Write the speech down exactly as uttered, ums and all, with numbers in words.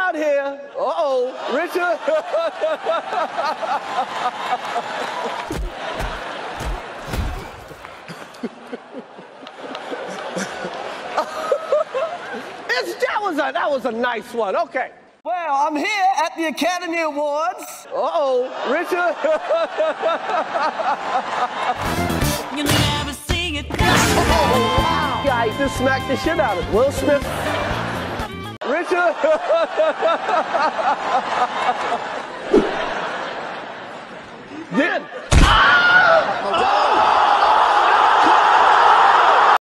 out here. Uh-oh, Richard. it's, that was a that was a nice one. Okay. Well, I'm here at the Academy Awards. Uh-oh, Richard. You never see it. Oh, wow. Guy just smacked the shit out of it. Will Smith. Richard. Did.